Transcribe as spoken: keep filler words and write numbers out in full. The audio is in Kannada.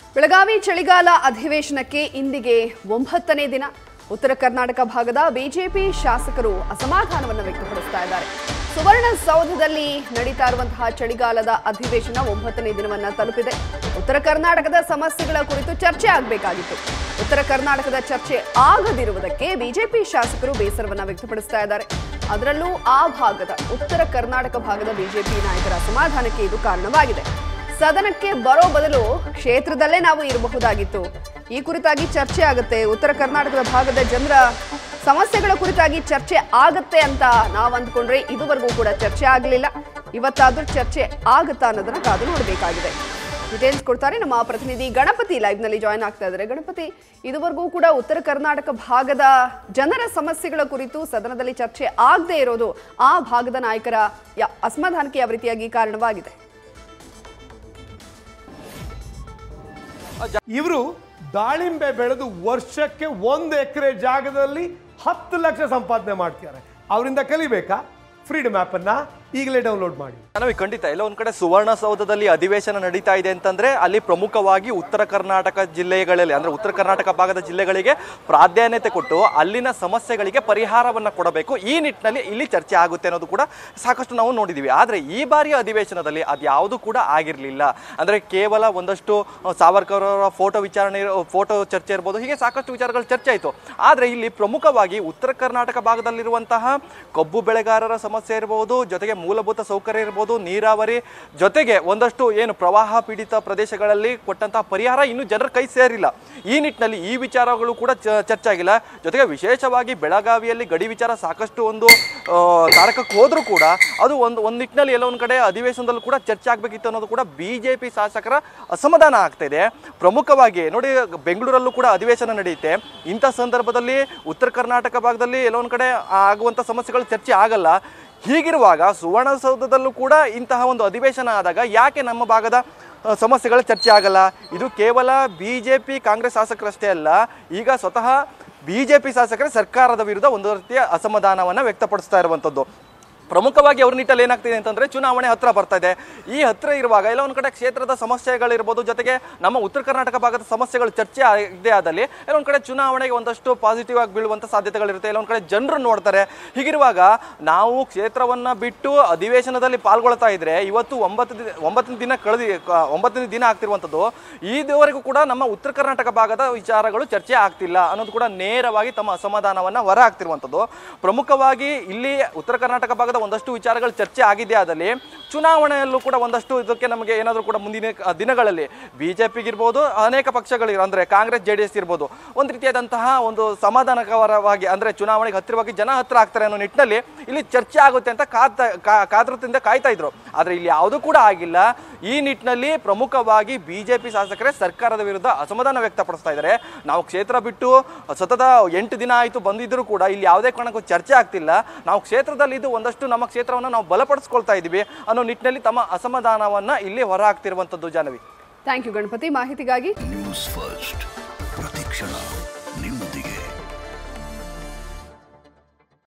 ಬೆಳಗಾವಿ ಚಳಿಗಾಲ ಅಧಿವೇಶನಕ್ಕೆ ಇಂದಿಗೆ ಒಂಬತ್ತನೇ ದಿನ. ಉತ್ತರ ಕರ್ನಾಟಕ ಭಾಗದ ಬಿಜೆಪಿ ಶಾಸಕರು ಅಸಮಾಧಾನವನ್ನು ವ್ಯಕ್ತಪಡಿಸ್ತಾ ಇದ್ದಾರೆ. ಸುವರ್ಣಸೌಧದಲ್ಲಿ ನಡೀತಾ ಇರುವಂತಹ ಚಳಿಗಾಲದ ಅಧಿವೇಶನ ಒಂಬತ್ತನೇ ದಿನವನ್ನ ತಲುಪಿದೆ. ಉತ್ತರ ಕರ್ನಾಟಕದ ಸಮಸ್ಯೆಗಳ ಕುರಿತು ಚರ್ಚೆ ಆಗಬೇಕಾಗಿತ್ತು. ಉತ್ತರ ಕರ್ನಾಟಕದ ಚರ್ಚೆ ಆಗದಿರುವುದಕ್ಕೆ ಬಿಜೆಪಿ ಶಾಸಕರು ಬೇಸರವನ್ನ ವ್ಯಕ್ತಪಡಿಸ್ತಾ ಇದ್ದಾರೆ. ಅದರಲ್ಲೂ ಆ ಭಾಗದ ಉತ್ತರ ಕರ್ನಾಟಕ ಭಾಗದ ಬಿಜೆಪಿ ನಾಯಕರ ಅಸಮಾಧಾನಕ್ಕೆ ಇದು ಕಾರಣವಾಗಿದೆ. ಸದನಕ್ಕೆ ಬರೋ ಬದಲು ಕ್ಷೇತ್ರದಲ್ಲೇ ನಾವು ಇರಬಹುದಾಗಿತ್ತು. ಈ ಕುರಿತಾಗಿ ಚರ್ಚೆ ಆಗುತ್ತೆ. ಉತ್ತರ ಕರ್ನಾಟಕದ ಭಾಗದ ಜನರ ಸಮಸ್ಯೆಗಳ ಕುರಿತಾಗಿ ಚರ್ಚೆ ಆಗುತ್ತೆ ಅಂತ ನಾವು ಅಂದ್ಕೊಂಡ್ರೆ ಇದುವರೆಗೂ ಕೂಡ ಚರ್ಚೆ ಆಗಲಿಲ್ಲ. ಇವತ್ತಾದ್ರೂ ಚರ್ಚೆ ಆಗುತ್ತಾ ಅನ್ನೋದನ್ನ ಕಾದು ನೋಡಬೇಕಾಗಿದೆ. ಡೀಟೇಲ್ಸ್ ಕೊಡ್ತಾರೆ ನಮ್ಮ ಪ್ರತಿನಿಧಿ ಗಣಪತಿ, ಲೈವ್ ನಲ್ಲಿ ಜಾಯ್ನ್ ಆಗ್ತಾ ಇದ್ದಾರೆ. ಗಣಪತಿ, ಇದುವರೆಗೂ ಕೂಡ ಉತ್ತರ ಕರ್ನಾಟಕ ಭಾಗದ ಜನರ ಸಮಸ್ಯೆಗಳ ಕುರಿತು ಸದನದಲ್ಲಿ ಚರ್ಚೆ ಆಗದೆ ಇರೋದು ಆ ಭಾಗದ ನಾಯಕರ ಅಸಮಾಧಾನಕ್ಕೆ ಯಾವ ರೀತಿಯಾಗಿ ಕಾರಣವಾಗಿದೆ? ಇವರು ದಾಳಿಂಬೆ ಬೆಳೆದು ವರ್ಷಕ್ಕೆ ಒಂದು ಎಕರೆ ಜಾಗದಲ್ಲಿ ಹತ್ತು ಲಕ್ಷ ಸಂಪಾದನೆ ಮಾಡ್ತಾರೆ. ಅವರಿಂದ ಕಲಿಬೇಕಾ? ಫ್ರೀಡಮ್ ಆಪ್ ಅನ್ನ ಈಗಲೇ ಡೌನ್ಲೋಡ್ ಮಾಡಿ. ನಾವು ಖಂಡಿತ ಎಲ್ಲ ಒಂದ್ ಕಡೆ ಸುವರ್ಣಸೌಧದಲ್ಲಿ ಅಧಿವೇಶನ ನಡೀತಾ ಇದೆ ಅಂತಂದ್ರೆ ಅಲ್ಲಿ ಪ್ರಮುಖವಾಗಿ ಉತ್ತರ ಕರ್ನಾಟಕ ಜಿಲ್ಲೆಗಳಲ್ಲಿ ಅಂದ್ರೆ ಉತ್ತರ ಕರ್ನಾಟಕ ಭಾಗದ ಜಿಲ್ಲೆಗಳಿಗೆ ಪ್ರಾಧಾನ್ಯತೆ ಕೊಟ್ಟು ಅಲ್ಲಿನ ಸಮಸ್ಯೆಗಳಿಗೆ ಪರಿಹಾರವನ್ನ ಕೊಡಬೇಕು. ಈ ನಿಟ್ಟಿನಲ್ಲಿ ಇಲ್ಲಿ ಚರ್ಚೆ ಆಗುತ್ತೆ ಅನ್ನೋದು ಕೂಡ ಸಾಕಷ್ಟು ನಾವು ನೋಡಿದೀವಿ. ಆದ್ರೆ ಈ ಬಾರಿಯ ಅಧಿವೇಶನದಲ್ಲಿ ಅದ್ಯಾವುದು ಕೂಡ ಆಗಿರ್ಲಿಲ್ಲ. ಅಂದ್ರೆ ಕೇವಲ ಒಂದಷ್ಟು ಸಾವರ್ಕರ್ ಅವರ ಫೋಟೋ ವಿಚಾರಣೆ ಫೋಟೋ ಚರ್ಚೆ ಇರ್ಬೋದು, ಹೀಗೆ ಸಾಕಷ್ಟು ವಿಚಾರಗಳು ಚರ್ಚೆ ಆಯಿತು. ಆದ್ರೆ ಇಲ್ಲಿ ಪ್ರಮುಖವಾಗಿ ಉತ್ತರ ಕರ್ನಾಟಕ ಭಾಗದಲ್ಲಿರುವಂತಹ ಕಬ್ಬು ಬೆಳೆಗಾರರ ಸಮಸ್ಯೆ ಇರಬಹುದು, ಜೊತೆಗೆ ಮೂಲಭೂತ ಸೌಕರ್ಯ ಇರಬಹುದು, ನೀರಾವರಿ, ಜೊತೆಗೆ ಒಂದಷ್ಟು ಏನು ಪ್ರವಾಹ ಪೀಡಿತ ಪ್ರದೇಶಗಳಲ್ಲಿ ಕೊಟ್ಟಂತಹ ಪರಿಹಾರ ಇನ್ನು ಜನರ ಕೈ ಸೇರಿಲ್ಲ. ಈ ನಿಟ್ಟಿನಲ್ಲಿ ಈ ವಿಚಾರಗಳು ಕೂಡ ಚರ್ಚೆ ಆಗಿಲ್ಲ. ಜೊತೆಗೆ ವಿಶೇಷವಾಗಿ ಬೆಳಗಾವಿಯಲ್ಲಿ ಗಡಿ ವಿಚಾರ ಸಾಕಷ್ಟು ಒಂದು ತಾರಕಕ್ಕೆ ಹೋದ್ರೂ ಕೂಡ ಅದು ಒಂದು ಒಂದು ನಿಟ್ಟಿನಲ್ಲಿ ಎಲ್ಲ ಒಂದು ಕಡೆ ಅಧಿವೇಶನದಲ್ಲೂ ಕೂಡ ಚರ್ಚೆ ಆಗಬೇಕಿತ್ತು ಅನ್ನೋದು ಕೂಡ ಬಿಜೆಪಿ ಶಾಸಕರ ಅಸಮಾಧಾನ ಆಗ್ತಾ ಇದೆ. ಪ್ರಮುಖವಾಗಿ ನೋಡಿ, ಬೆಂಗಳೂರಲ್ಲೂ ಕೂಡ ಅಧಿವೇಶನ ನಡೆಯುತ್ತೆ. ಇಂಥ ಸಂದರ್ಭದಲ್ಲಿ ಉತ್ತರ ಕರ್ನಾಟಕ ಭಾಗದಲ್ಲಿ ಎಲ್ಲ ಒಂದು ಕಡೆ ಆಗುವಂಥ ಸಮಸ್ಯೆಗಳು ಚರ್ಚೆ ಆಗಲ್ಲ. ಹೀಗಿರುವಾಗ ಸುವರ್ಣಸೌಧದಲ್ಲೂ ಕೂಡ ಇಂತಹ ಒಂದು ಅಧಿವೇಶನ ಆದಾಗ ಯಾಕೆ ನಮ್ಮ ಭಾಗದ ಸಮಸ್ಯೆಗಳ ಚರ್ಚೆ ಆಗಲ್ಲ? ಇದು ಕೇವಲ ಬಿ ಜೆ ಪಿ ಕಾಂಗ್ರೆಸ್ ಶಾಸಕರಷ್ಟೇ ಅಲ್ಲ, ಈಗ ಸ್ವತಃ ಬಿ ಜೆ ಪಿ ಶಾಸಕರೇ ಸರ್ಕಾರದ ವಿರುದ್ಧ ಒಂದು ರೀತಿಯ ಅಸಮಾಧಾನವನ್ನು ವ್ಯಕ್ತಪಡಿಸ್ತಾ ಇರುವಂಥದ್ದು. ಪ್ರಮುಖವಾಗಿ ಅವ್ರ ನಿಟ್ಟಲ್ಲಿ ಏನಾಗ್ತಿದೆ ಅಂತಂದರೆ ಚುನಾವಣೆ ಹತ್ರ ಬರ್ತಾ ಇದೆ. ಈ ಹತ್ತಿರ ಇರುವಾಗ ಎಲ್ಲ ಒಂದು ಕಡೆ ಕ್ಷೇತ್ರದ ಸಮಸ್ಯೆಗಳಿರ್ಬೋದು, ಜೊತೆಗೆ ನಮ್ಮ ಉತ್ತರ ಕರ್ನಾಟಕ ಭಾಗದ ಸಮಸ್ಯೆಗಳು ಚರ್ಚೆ ಆಗದೆ ಆದಲ್ಲಿ ಎಲ್ಲ ಒಂದು ಕಡೆ ಚುನಾವಣೆಗೆ ಒಂದಷ್ಟು ಪಾಸಿಟಿವ್ ಆಗಿ ಬೀಳುವಂಥ ಸಾಧ್ಯತೆಗಳಿರುತ್ತೆ. ಎಲ್ಲ ಒಂದು ಕಡೆ ಜನರು ನೋಡ್ತಾರೆ. ಹೀಗಿರುವಾಗ ನಾವು ಕ್ಷೇತ್ರವನ್ನು ಬಿಟ್ಟು ಅಧಿವೇಶನದಲ್ಲಿ ಪಾಲ್ಗೊಳ್ತಾ ಇದ್ರೆ ಇವತ್ತು ಒಂಬತ್ತು ದಿನ ಒಂಬತ್ತನೇ ದಿನ ಕಳೆದಿ ಒಂಬತ್ತನೇ ದಿನ ಆಗ್ತಿರುವಂಥದ್ದು. ಇದುವರೆಗೂ ಕೂಡ ನಮ್ಮ ಉತ್ತರ ಕರ್ನಾಟಕ ಭಾಗದ ವಿಚಾರಗಳು ಚರ್ಚೆ ಆಗ್ತಿಲ್ಲ ಅನ್ನೋದು ಕೂಡ ನೇರವಾಗಿ ತಮ್ಮ ಅಸಮಾಧಾನವನ್ನು ಹೊರ ಹಾಕ್ತಿರುವಂಥದ್ದು. ಪ್ರಮುಖವಾಗಿ ಇಲ್ಲಿ ಉತ್ತರ ಕರ್ನಾಟಕ ಭಾಗದ ಒಂದಷ್ಟು ವಿಚಾರಗಳು ಚರ್ಚೆ ಆಗಿದೆ. ಆದಲ್ಲಿ ಚುನಾವಣೆಯಲ್ಲೂ ಕೂಡ ಒಂದಷ್ಟು ಇದಕ್ಕೆ ನಮಗೆ ಏನಾದರೂ ಕೂಡ ಮುಂದಿನ ದಿನಗಳಲ್ಲಿ ಬಿಜೆಪಿಗಿರ್ಬೋದು, ಅನೇಕ ಪಕ್ಷಗಳು ಅಂದ್ರೆ ಕಾಂಗ್ರೆಸ್ ಜೆ ಡಿ ಎಸ್ ಇರ್ಬೋದು, ಒಂದು ರೀತಿಯಾದಂತಹ ಒಂದು ಸಮಾಧಾನಕರವಾಗಿ ಅಂದ್ರೆ ಚುನಾವಣೆಗೆ ಹತ್ತಿರವಾಗಿ ಜನ ಹತ್ತಿರ ಆಗ್ತಾರೆ ಅನ್ನೋ ನಿಟ್ಟಿನಲ್ಲಿ ಇಲ್ಲಿ ಚರ್ಚೆ ಆಗುತ್ತೆ ಅಂತ ಕಾದ ಕಾತರದಿಂದ ಕಾಯ್ತಾ ಇದ್ರು. ಆದ್ರೆ ಇಲ್ಲಿ ಯಾವುದೂ ಕೂಡ ಆಗಿಲ್ಲ. ಈ ನಿಟ್ಟಿನಲ್ಲಿ ಪ್ರಮುಖವಾಗಿ ಬಿಜೆಪಿ ಶಾಸಕರೇ ಸರ್ಕಾರದ ವಿರುದ್ಧ ಅಸಮಾಧಾನ ವ್ಯಕ್ತಪಡಿಸ್ತಾ ಇದ್ದಾರೆ. ನಾವು ಕ್ಷೇತ್ರ ಬಿಟ್ಟು ಸತತ ಎಂಟು ದಿನ ಆಯಿತು ಬಂದಿದ್ರೂ ಕೂಡ ಇಲ್ಲಿ ಯಾವುದೇ ಕಾರಣಕ್ಕೂ ಚರ್ಚೆ ಆಗ್ತಿಲ್ಲ. ನಾವು ಕ್ಷೇತ್ರದಲ್ಲಿ ಇದು ಒಂದಷ್ಟು ನಮ್ಮ ಕ್ಷೇತ್ರವನ್ನು ನಾವು ಬಲಪಡಿಸ್ಕೊಳ್ತಾ ಇದ್ದೀವಿ ಅನ್ನೋ ನಿಟ್ಟಿನಲ್ಲಿ ತಮ್ಮ ಅಸಮಾಧಾನವನ್ನ ಇಲ್ಲಿ ಹೊರ ಹಾಕ್ತಿರುವಂತದ್ದು. ಜಾಹ್ನವಿ, ಥ್ಯಾಂಕ್ ಯು ಗಣಪತಿ ಮಾಹಿತಿಗಾಗಿ. ನ್ಯೂಸ್ ಫಸ್ಟ್ ಪ್ರತಿಕ್ಷಣ ನಿಮ್ಮೊಂದಿಗೆ.